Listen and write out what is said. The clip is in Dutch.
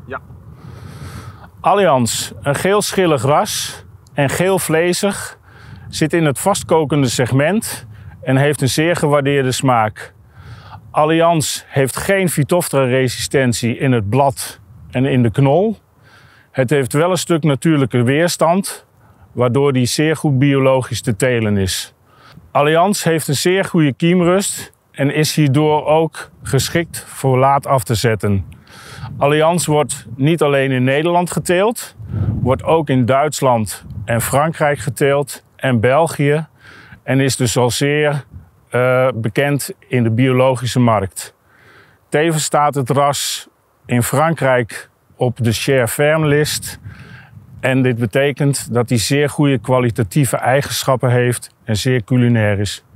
Ja. Allianz, een geel-schillig ras en geel-vlezig, zit in het vastkokende segment en heeft een zeer gewaardeerde smaak. Allianz heeft geen Phytophthora-resistentie in het blad en in de knol. Het heeft wel een stuk natuurlijke weerstand, waardoor die zeer goed biologisch te telen is. Allianz heeft een zeer goede kiemrust en is hierdoor ook geschikt voor laat af te zetten. Allianz wordt niet alleen in Nederland geteeld, wordt ook in Duitsland en Frankrijk geteeld en België en is dus al zeer bekend in de biologische markt. Tevens staat het ras in Frankrijk op de Cher Ferme list en dit betekent dat hij zeer goede kwalitatieve eigenschappen heeft en zeer culinair is.